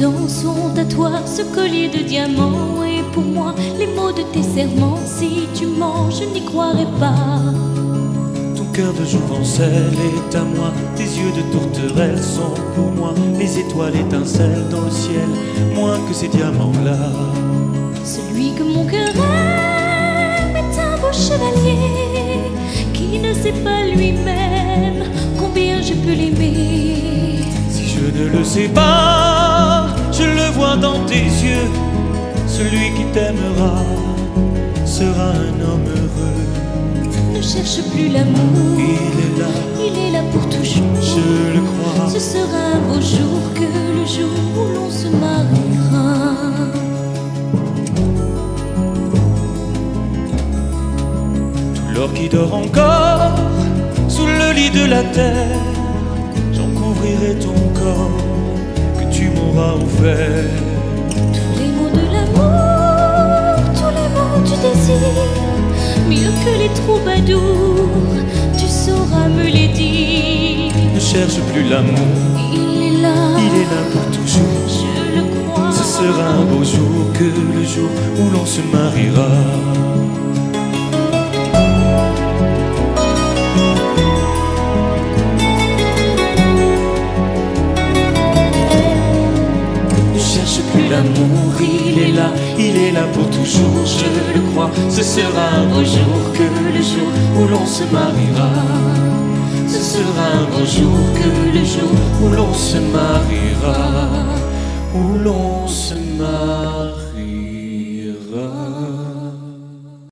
temps sont à toi ce collier de diamants. Et pour moi, les mots de tes serments. Si tu mens, je n'y croirai pas. Ton cœur de jouvencelle est à moi. Tes yeux de tourterelle sont pour moi. Les étoiles étincellent dans le ciel, moins que ces diamants-là. Celui que mon cœur aime est un beau chevalier qui ne sait pas lui-même combien je peux l'aimer. Si je ne le sais pas, je le vois dans tes yeux. Celui qui t'aimera sera un homme heureux. Ne cherche plus l'amour, Il est là pour toujours. je le crois. Ce sera un beau jour que le jour où l'on se mariera. Tout l'or qui dort encore sous le lit de la terre, j'en couvrirai ton corps que tu m'auras offert. Tous les mots de l'amour, tous les mots du désir, mieux que les troubadours, tu sauras me les dire. Ne cherche plus l'amour, Il est là pour toujours. je le crois. Ce sera un beau jour que le jour où l'on se mariera. L'amour, il est là pour toujours, je le crois. Ce sera un beau jour que le jour où l'on se mariera. Ce sera un beau jour que le jour où l'on se mariera. Où l'on se mariera.